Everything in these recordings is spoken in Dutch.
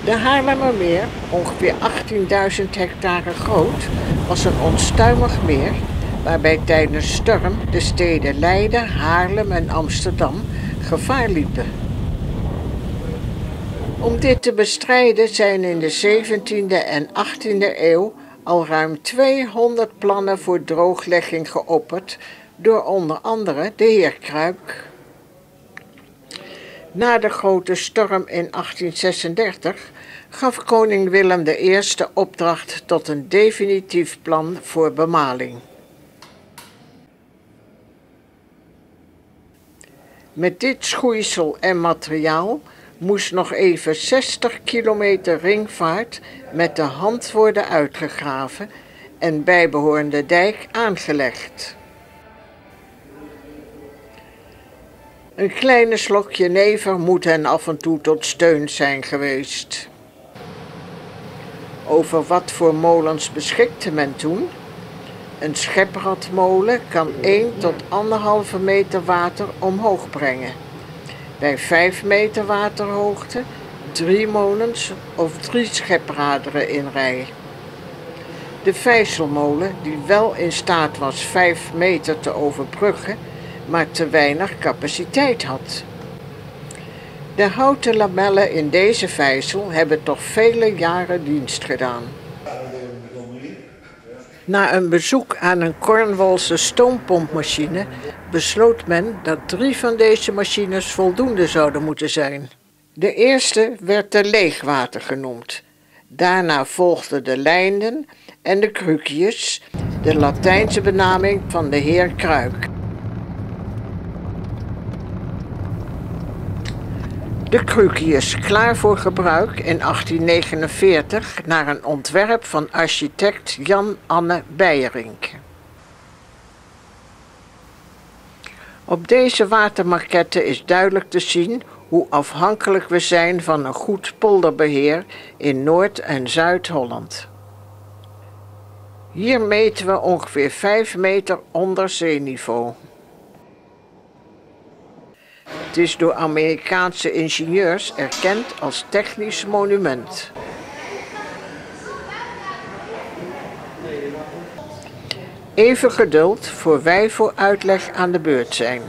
De Haarlemmermeer, ongeveer 18.000 hectare groot, was een onstuimig meer waarbij tijdens storm de steden Leiden, Haarlem en Amsterdam gevaar liepen. Om dit te bestrijden zijn in de 17e en 18e eeuw al ruim 200 plannen voor drooglegging geopperd door onder andere de heer Kruik. Na de grote storm in 1836 gaf koning Willem I opdracht tot een definitief plan voor bemaling. Met dit schoeisel en materiaal moest nog even 60 kilometer ringvaart met de hand worden uitgegraven en bijbehorende dijk aangelegd. Een kleine slok jenever moet hen af en toe tot steun zijn geweest. Over wat voor molens beschikte men toen? Een schepradmolen kan 1 tot 1,5 meter water omhoog brengen. Bij 5 meter waterhoogte 3 molens of 3 schepraderen in rij. De vijzelmolen, die wel in staat was 5 meter te overbruggen, maar te weinig capaciteit had. De houten lamellen in deze vijzel hebben toch vele jaren dienst gedaan. Na een bezoek aan een Cornwallse stoompompmachine besloot men dat 3 van deze machines voldoende zouden moeten zijn. De eerste werd de leegwater genoemd. Daarna volgden de Lijnden en de Crucius, de Latijnse benaming van de heer Kruik. De Crucius, klaar voor gebruik in 1849 naar een ontwerp van architect Jan Anne Beijerink. Op deze watermaquette is duidelijk te zien hoe afhankelijk we zijn van een goed polderbeheer in Noord- en Zuid-Holland. Hier meten we ongeveer 5 meter onder zeeniveau. Het is door Amerikaanse ingenieurs erkend als technisch monument. Even geduld voor wij voor uitleg aan de beurt zijn.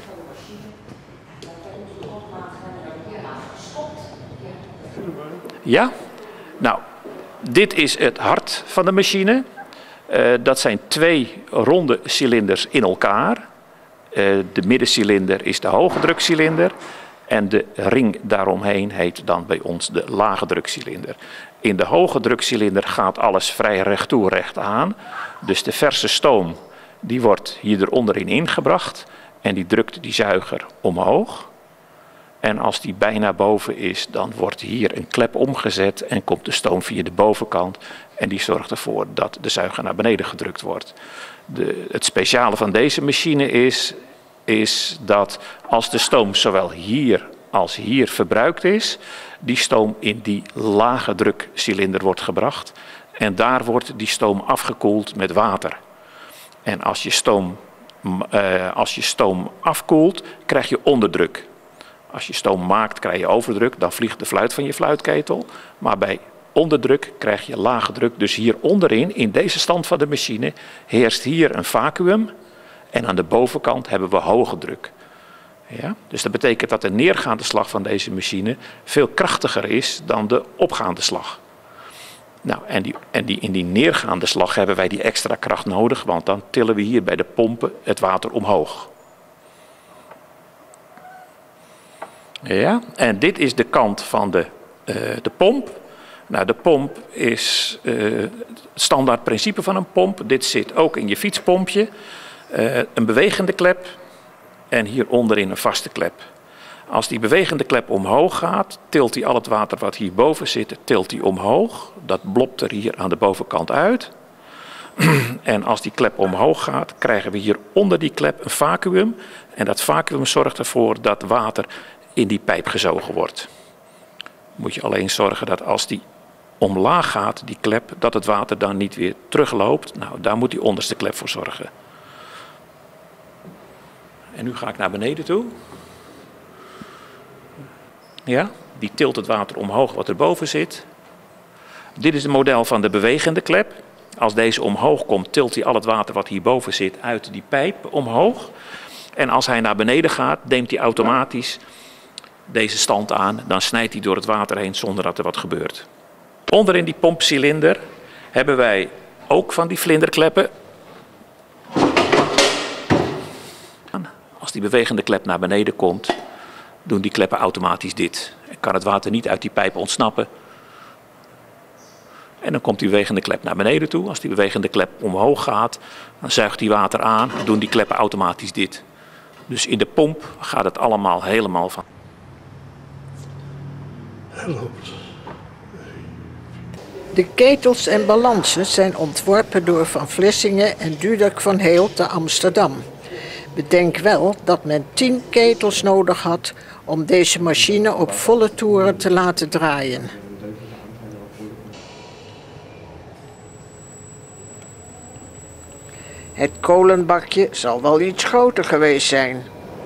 Ja, nou, dit is het hart van de machine. Dat zijn 2 ronde cilinders in elkaar. De middencilinder is de hoge drukcilinder en de ring daaromheen heet dan bij ons de lage drukcilinder. In de hoge drukcilinder gaat alles vrij recht toe, recht aan. Dus de verse stoom die wordt hier eronderin ingebracht en die drukt die zuiger omhoog. En als die bijna boven is, dan wordt hier een klep omgezet en komt de stoom via de bovenkant. En die zorgt ervoor dat de zuiger naar beneden gedrukt wordt. Het speciale van deze machine is dat als de stoom zowel hier als hier verbruikt is, die stoom in die lage drukcilinder wordt gebracht. En daar wordt die stoom afgekoeld met water. En als je stoom afkoelt, krijg je onderdruk. Als je stoom maakt, krijg je overdruk, dan vliegt de fluit van je fluitketel. Maar bij onderdruk krijg je lage druk. Dus hier onderin, in deze stand van de machine, heerst hier een vacuüm. En aan de bovenkant hebben we hoge druk. Ja? Dus dat betekent dat de neergaande slag van deze machine veel krachtiger is dan de opgaande slag. Nou, in die neergaande slag hebben wij die extra kracht nodig, want dan tillen we hier bij de pompen het water omhoog. Ja, en dit is de kant van de pomp. Nou, de pomp is het standaard principe van een pomp. Dit zit ook in je fietspompje. Een bewegende klep en hier onderin een vaste klep. Als die bewegende klep omhoog gaat, tilt hij al het water wat hierboven zit, tilt hij omhoog. Dat blopt er hier aan de bovenkant uit. En als die klep omhoog gaat, krijgen we hier onder die klep een vacuüm. En dat vacuüm zorgt ervoor dat water in die pijp gezogen wordt. Moet je alleen zorgen dat als die omlaag gaat, die klep, dat het water dan niet weer terugloopt. Nou, daar moet die onderste klep voor zorgen. En nu ga ik naar beneden toe. Ja, die tilt het water omhoog wat erboven zit. Dit is het model van de bewegende klep. Als deze omhoog komt, tilt hij al het water wat hierboven zit uit die pijp omhoog. En als hij naar beneden gaat, neemt hij automatisch deze stand aan. Dan snijdt hij door het water heen zonder dat er wat gebeurt. Onderin die pompcilinder hebben wij ook van die vlinderkleppen. Als die bewegende klep naar beneden komt, doen die kleppen automatisch dit. En kan het water niet uit die pijp ontsnappen. En dan komt die bewegende klep naar beneden toe. Als die bewegende klep omhoog gaat, dan zuigt die water aan. Dan doen die kleppen automatisch dit. Dus in de pomp gaat het allemaal helemaal van. De ketels en balansen zijn ontworpen door Van Vlissingen en Dudok van Heel te Amsterdam. Bedenk wel dat men 10 ketels nodig had om deze machine op volle toeren te laten draaien. Het kolenbakje zal wel iets groter geweest zijn.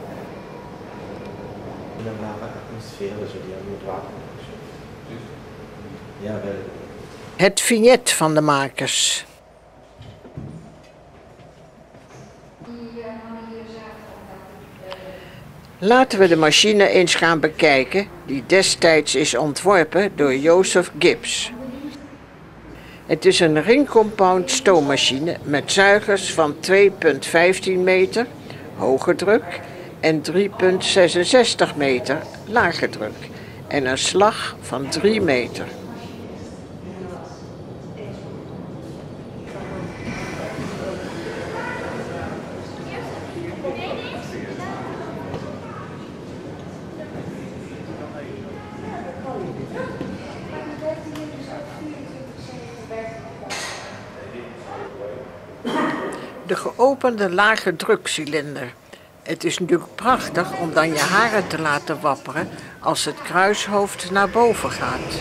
Het vignet van de makers. Laten we de machine eens gaan bekijken, die destijds is ontworpen door Joseph Gibbs. Het is een ringcompound stoommachine met zuigers van 2,15 meter, hoge druk, en 3,66 meter, lage druk, en een slag van 3 meter. De geopende lage drukcilinder. Het is natuurlijk prachtig om dan je haren te laten wapperen als het kruishoofd naar boven gaat.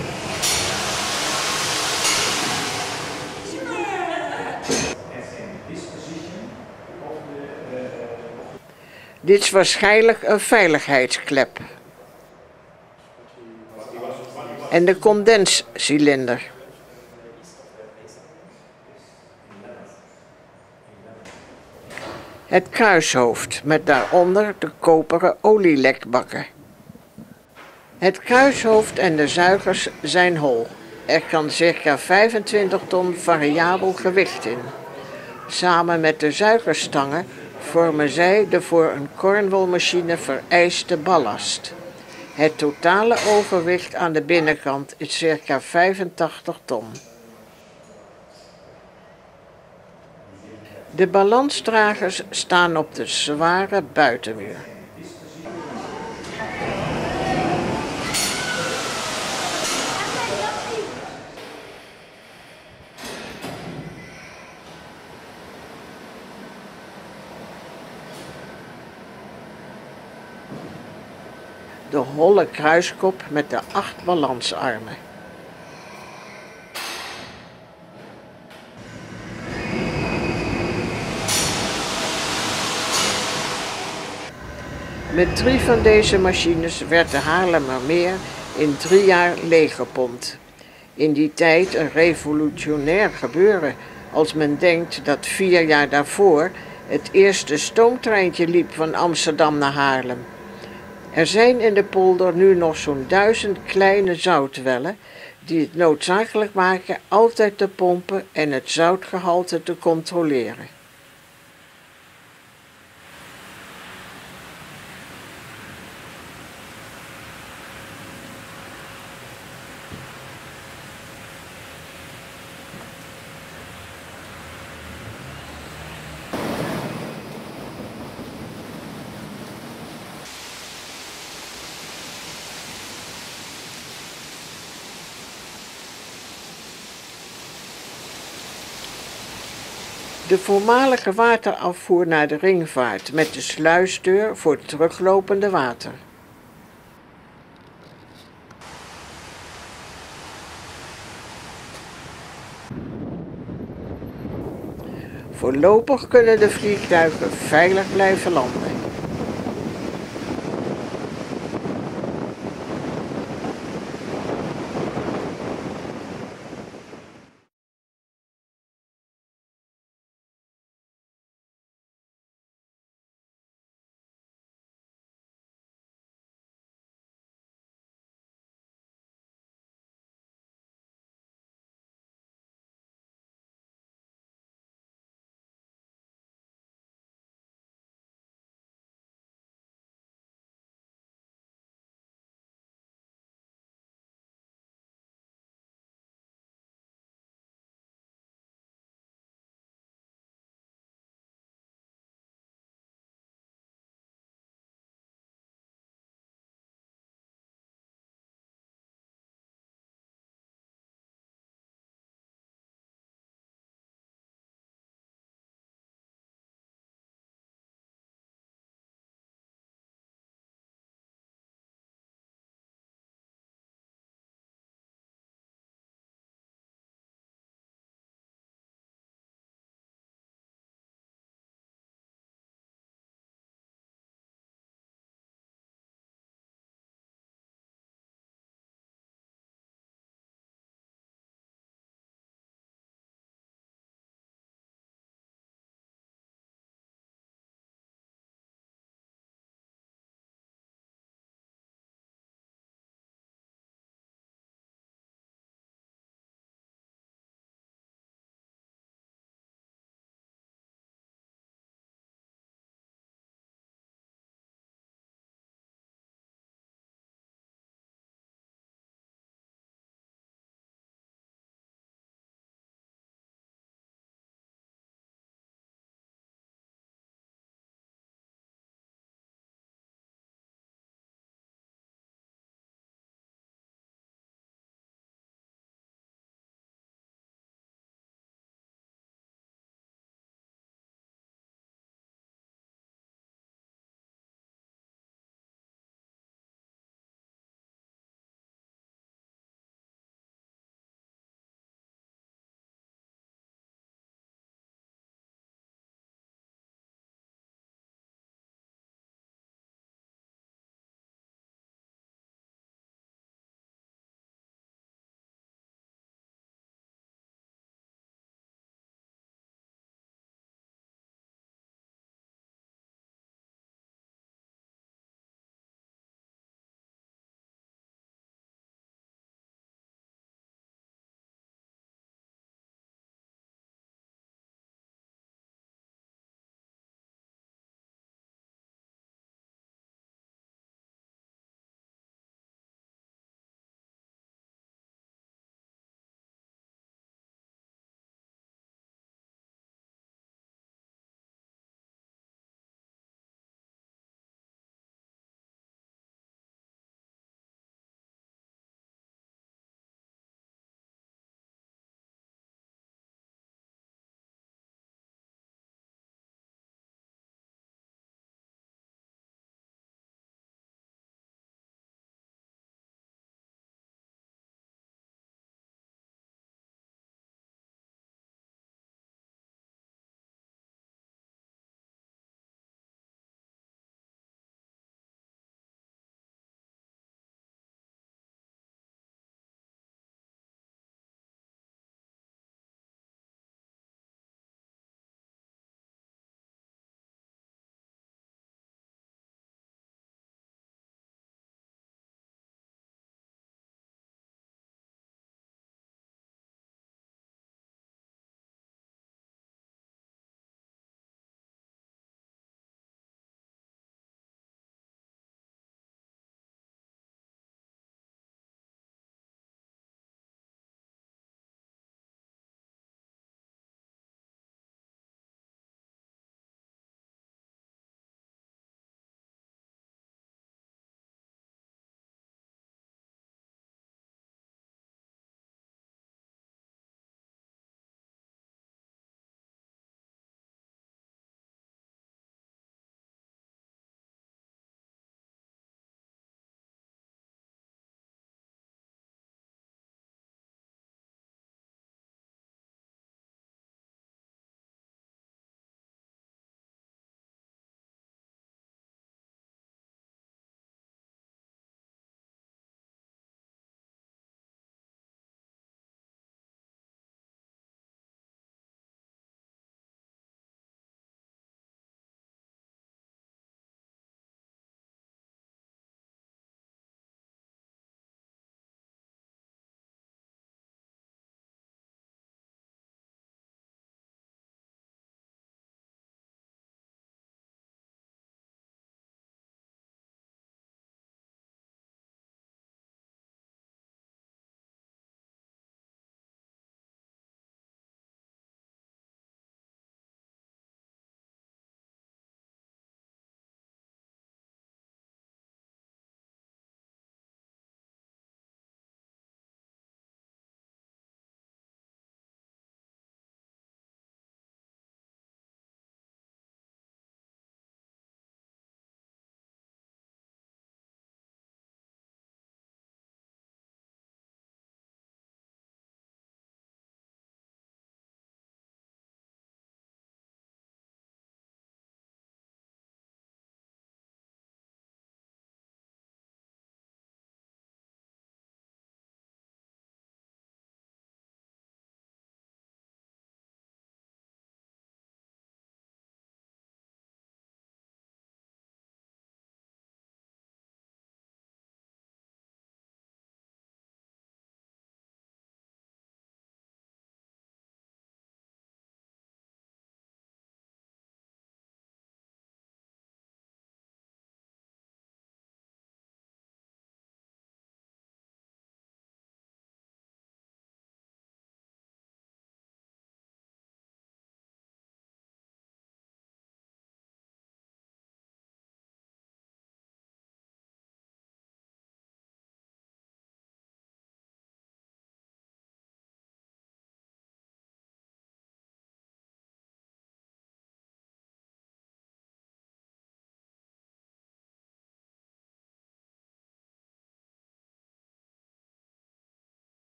Dit is waarschijnlijk een veiligheidsklep. En de condenscilinder. Het kruishoofd met daaronder de koperen olielekbakken. Het kruishoofd en de zuigers zijn hol. Er kan circa 25 ton variabel gewicht in. Samen met de zuigerstangen vormen zij de voor een kornwolmachine vereiste ballast. Het totale overwicht aan de binnenkant is circa 85 ton. De balansdragers staan op de zware buitenmuur. De holle kruiskop met de 8 balansarmen. Met 3 van deze machines werd de Haarlemmermeer in 3 jaar leeggepompt. In die tijd een revolutionair gebeuren als men denkt dat 4 jaar daarvoor het eerste stoomtreintje liep van Amsterdam naar Haarlem. Er zijn in de polder nu nog zo'n 1000 kleine zoutwellen die het noodzakelijk maken altijd te pompen en het zoutgehalte te controleren. De voormalige waterafvoer naar de ringvaart met de sluisdeur voor het teruglopende water. Voorlopig kunnen de vliegtuigen veilig blijven landen.